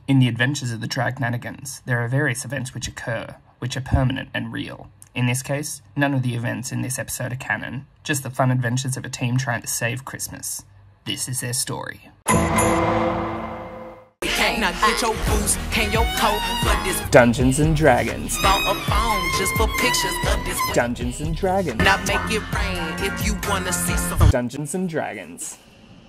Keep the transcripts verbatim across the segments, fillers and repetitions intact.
In the adventures of the Dragnanigans, there are various events which occur, which are permanent and real. In this case, none of the events in this episode are canon, just the fun adventures of a team trying to save Christmas. This is their story. Now get your boots and your coat for this Dungeons and Dragons. phone a phone just for pictures of this. Dungeons and Dragons. Now make it rain if you wanna see some. Dungeons and Dragons.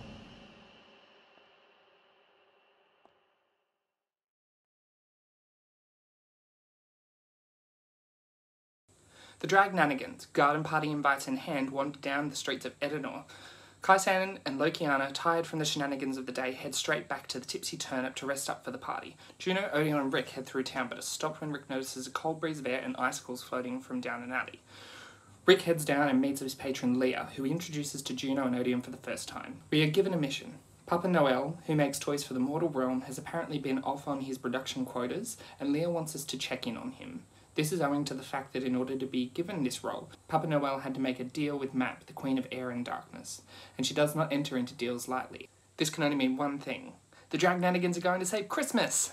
The Dragnanigans, garden party invites in hand, wander down the streets of Edenor. Kaisan and Lokiana, tired from the shenanigans of the day, head straight back to the Tipsy Turnip to rest up for the party. Juno, Odeon and Rick head through town, but are stopped when Rick notices a cold breeze of air and icicles floating from down an alley. Rick heads down and meets his patron Leah, who he introduces to Juno and Odeon for the first time. We are given a mission. Papa Noel, who makes toys for the mortal realm, has apparently been off on his production quotas, and Leah wants us to check in on him. This is owing to the fact that in order to be given this role, Papa Noel had to make a deal with Map, the Queen of Air and Darkness, and she does not enter into deals lightly. This can only mean one thing. The Dragnanigans are going to save Christmas!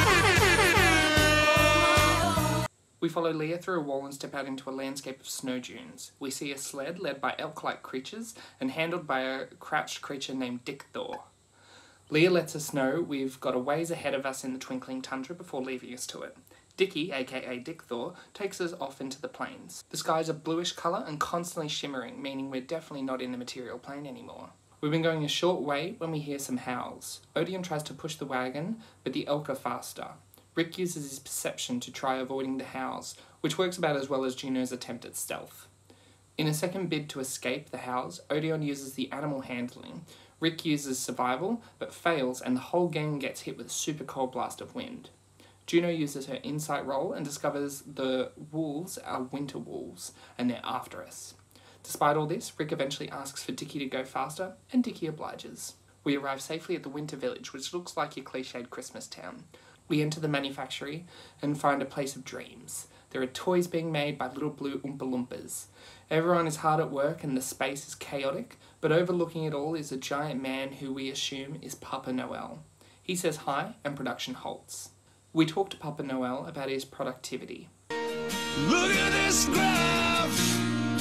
We follow Leah through a wall and step out into a landscape of snow dunes. We see a sled led by elk-like creatures and handled by a crouched creature named Dick Thor. Leah lets us know we've got a ways ahead of us in the twinkling tundra before leaving us to it. Dickie, aka Dick Thor, takes us off into the plains. The skies are bluish colour and constantly shimmering, meaning we're definitely not in the material plane anymore. We've been going a short way when we hear some howls. Odeon tries to push the wagon, but the elk are faster. Rick uses his perception to try avoiding the howls, which works about as well as Juno's attempt at stealth. In a second bid to escape the howls, Odeon uses the animal handling. Rick uses survival, but fails, and the whole gang gets hit with a super cold blast of wind. Juno uses her insight roll and discovers the wolves are winter wolves, and they're after us. Despite all this, Rick eventually asks for Dickie to go faster, and Dickie obliges. We arrive safely at the Winter Village, which looks like your cliched Christmas town. We enter the manufactory and find a place of dreams. There are toys being made by little blue Oompa Loompas. Everyone is hard at work and the space is chaotic, but overlooking it all is a giant man who we assume is Papa Noel. He says hi, and production halts. We talk to Papa Noel about his productivity. Look at this graph!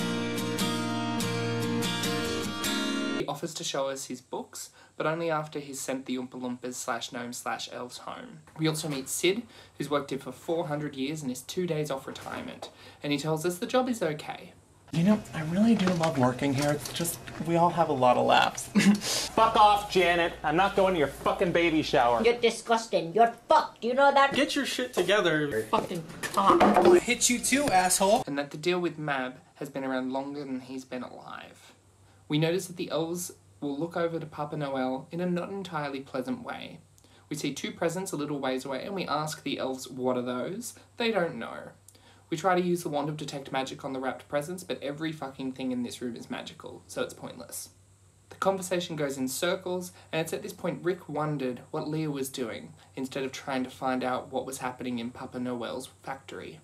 He offers to show us his books, but only after he's sent the Oompa Loompas slash gnomes slash elves home. We also meet Sid, who's worked here for four hundred years and is two days off retirement, and he tells us the job is okay. You know, I really do love working here. It's just, we all have a lot of laughs. Fuck off, Janet. I'm not going to your fucking baby shower. You're disgusting. You're fucked. You know that? Get your shit together. Fucking cock. I hit you too, asshole. And that the deal with Mab has been around longer than he's been alive. We notice that the elves will look over to Papa Noel in a not entirely pleasant way. We see two presents a little ways away and we ask the elves, what are those? They don't know. We try to use the wand of detect magic on the wrapped presents, but every fucking thing in this room is magical, so it's pointless. The conversation goes in circles, and it's at this point Rick wondered what Leah was doing, instead of trying to find out what was happening in Papa Noel's factory.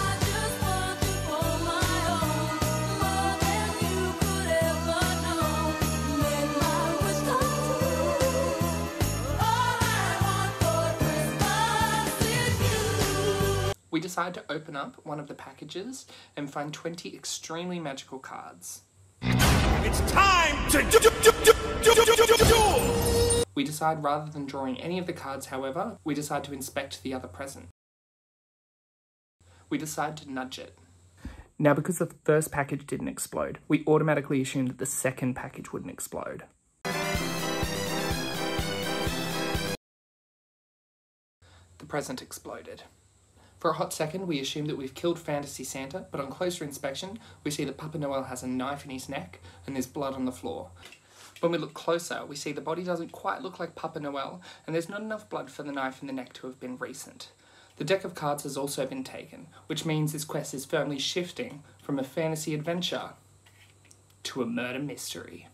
We decide to open up one of the packages and find twenty extremely magical cards. It's time to do, do, do, do, do, do, do, do. We decide rather than drawing any of the cards, however, we decide to inspect the other present. We decide to nudge it. Now, because the first package didn't explode, we automatically assumed that the second package wouldn't explode. The present exploded. For a hot second, we assume that we've killed Fantasy Santa, but on closer inspection, we see that Papa Noel has a knife in his neck and there's blood on the floor. When we look closer, we see the body doesn't quite look like Papa Noel, and there's not enough blood for the knife in the neck to have been recent. The deck of cards has also been taken, which means this quest is firmly shifting from a fantasy adventure to a murder mystery.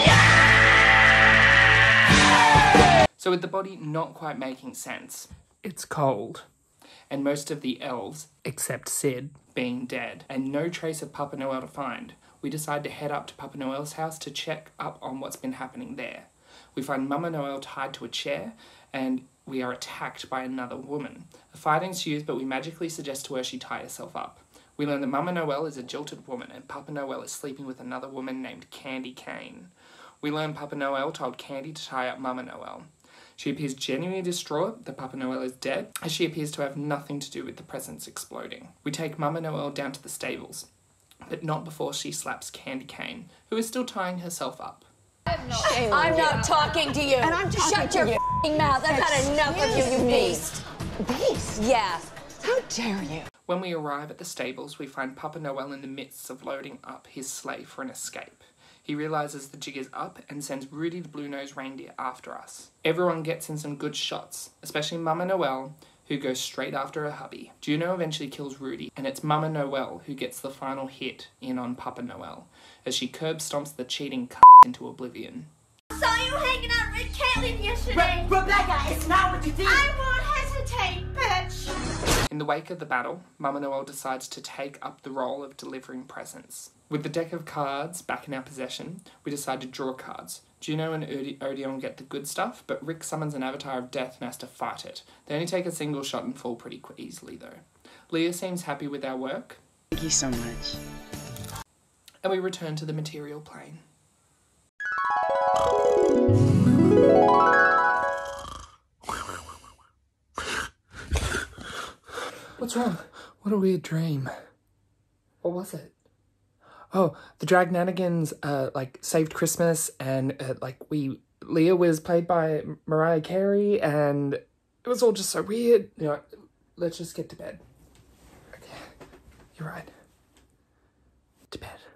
So with the body not quite making sense, it's cold. And most of the elves, except Sid, being dead, and no trace of Papa Noel to find, we decide to head up to Papa Noel's house to check up on what's been happening there. We find Mama Noel tied to a chair, and we are attacked by another woman. A fight ensues, but we magically suggest to her she tie herself up. We learn that Mama Noel is a jilted woman and Papa Noel is sleeping with another woman named Candy Cane. We learn Papa Noel told Candy to tie up Mama Noel. She appears genuinely distraught that Papa Noel is dead, as she appears to have nothing to do with the presents exploding. We take Mama Noel down to the stables, but not before she slaps Candy Cane, who is still tying herself up. I'm not talking to you. And I'm talking Shut to your you. f***ing mouth. I've had enough of you, you me. beast. Beast? Yeah. How dare you? When we arrive at the stables, we find Papa Noel in the midst of loading up his sleigh for an escape. He realises the jig is up and sends Rudy the Blue-Nosed Reindeer after us. Everyone gets in some good shots, especially Mama Noel, who goes straight after her hubby. Juno eventually kills Rudy, and it's Mama Noel who gets the final hit in on Papa Noel, as she curb stomps the cheating c*** into oblivion. I saw you hanging out with Caitlin yesterday. Re Rebecca, it's not what you think. I won't hesitate, bitch. In the wake of the battle, Mama Noel decides to take up the role of delivering presents. With the deck of cards back in our possession, we decide to draw cards. Juno and Ode Odeon get the good stuff, but Rick summons an avatar of death and has to fight it. They only take a single shot and fall pretty easily though. Leah seems happy with our work. Thank you so much. And we return to the material plane. What's wrong? What a weird dream. What was it? Oh, the Dragnanigans, uh, like, saved Christmas, and, uh, like, we... Leah was played by Mariah Carey, and it was all just so weird. You know, let's just get to bed. Okay. You're right. To bed.